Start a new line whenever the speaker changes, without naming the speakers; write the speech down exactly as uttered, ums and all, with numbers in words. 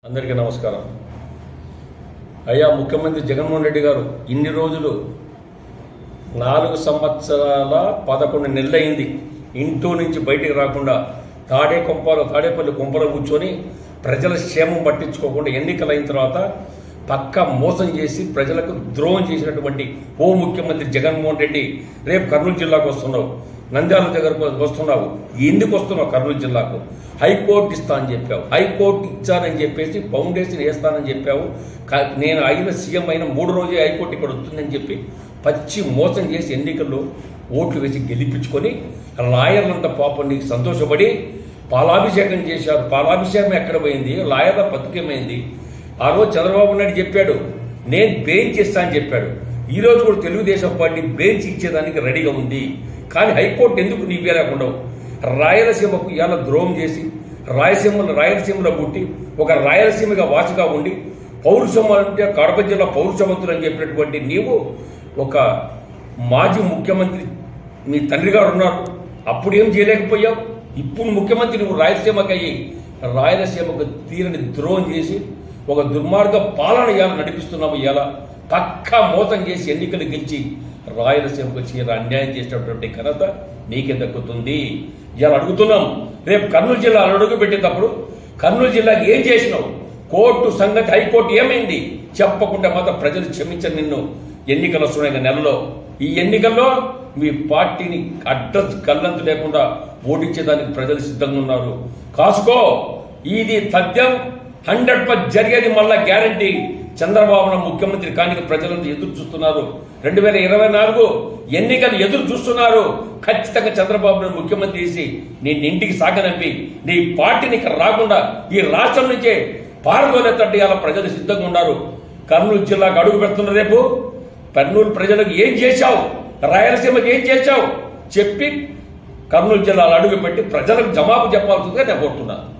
అందరికీ నమస్కారం. అయ్యా ముఖ్యమంత్రి జగన్మోహన్ రెడ్డి గారు ఇన్ని రోజులు నాలుగు సంవత్సరాల పదకొండు నెలలైంది ఇంట్లో నుంచి బయటికి రాకుండా తాడే కొంపలు తాడేపల్లి కొంపలో కూర్చొని ప్రజల క్షేమం పట్టించుకోకుండా ఎన్నికలైన తర్వాత పక్క మోసం చేసి ప్రజలకు ద్రోహం చేసినటువంటి ఓ ముఖ్యమంత్రి జగన్మోహన్ రెడ్డి రేపు కర్నూలు జిల్లాకు వస్తున్నావు, నంద్యాల దగ్గరకు వస్తున్నావు. ఎందుకు వస్తున్నావు కర్నూలు జిల్లాకు? హైకోర్టు ఇస్తా అని చెప్పావు, హైకోర్టు ఇచ్చానని చెప్పేసి ఫౌండేషన్ వేస్తానని చెప్పావు. నేను అయిన సీఎం అయిన మూడు రోజే హైకోర్టు ఇక్కడ వస్తుందని చెప్పి పచ్చి మోసం చేసి ఎన్నికల్లో ఓట్లు వేసి గెలిపించుకొని లాయర్లంతా పాపం నీకు సంతోషపడి పాలాభిషేకం చేశారు. పాలాభిషేకం ఎక్కడ పోయింది? లాయర్ల బతుకేమైంది? ఆ రోజు చంద్రబాబు నాయుడు చెప్పాడు నేను బెంచ్ ఇస్తా అని చెప్పాడు. ఈ రోజు కూడా తెలుగుదేశం పార్టీ బెంచ్ ఇచ్చేదానికి రెడీగా ఉంది. కానీ హైకోర్టు ఎందుకు నీవే లేకుండా రాయలసీమకు ఇలా ద్రోహం చేసి రాయలసీమలో రాయలసీమలో పుట్టి ఒక రాయలసీమగా వాసిగా ఉండి పౌరుషం అంటే కడప జిల్లా పౌరుషవంతులు అని చెప్పినటువంటి నీవు ఒక మాజీ ముఖ్యమంత్రి మీ తండ్రి గారు ఉన్నారు, అప్పుడు ఏం చేయలేకపోయావు. ఇప్పుడు ముఖ్యమంత్రి నువ్వు రాయలసీమకి అయ్యి రాయలసీమకు తీరని ద్రోహం చేసి ఒక దుర్మార్గ పాలన ఇలా నడిపిస్తున్నావు. ఇలా పక్కా మోసం చేసి ఎన్నికలు గెలిచి రాయలసీమకు చీర అన్యాయం చేసినటువంటి ఘనత నీకే దక్కుతుంది. ఇలా అడుగుతున్నాం, రేపు కర్నూలు జిల్లా అడుగు పెట్టేటప్పుడు కర్నూలు జిల్లాకి ఏం చేసినావు? కోర్టు సంగతి హైకోర్టు ఏమైంది చెప్పకుండా మాత్రం ప్రజలు క్షమించరు నిన్ను. ఎన్నికలు వస్తున్నాయి నెలలో, ఈ ఎన్నికల్లో మీ పార్టీని అడ్రస్ గల్లంతు లేకుండా ఓడించేదానికి ప్రజలు సిద్ధంగా ఉన్నారు. కాసుకో, ఇది తథ్యం, హండ్రెడ్ పర్సెంట్ జరిగేది మళ్ళా గ్యారంటీ. చంద్రబాబు ముఖ్యమంత్రి కానీ ప్రజలంతా ఎదురు చూస్తున్నారు. రెండు వేల ఇరవై నాలుగు ఎన్నికలు ఎదురు చూస్తున్నారు. ఖచ్చితంగా చంద్రబాబు ముఖ్యమంత్రి చేసి నేను ఇంటికి సాగనంపి నీ పార్టీని ఇక్కడ రాకుండా ఈ రాష్ట్రం నుంచే పారదోలేటట్టు ఇలా ప్రజలు సిద్ధంగా ఉన్నారు. కర్నూలు జిల్లాకు అడుగు పెడుతున్న రేపు కర్నూలు ప్రజలకు ఏం చేశావు, రాయలసీమకి ఏం చేశావు చెప్పి కర్నూలు జిల్లాలో అడుగు పెట్టి ప్రజలకు జవాబు చెప్పాల్సిందిగా నేను కోరుతున్నాను.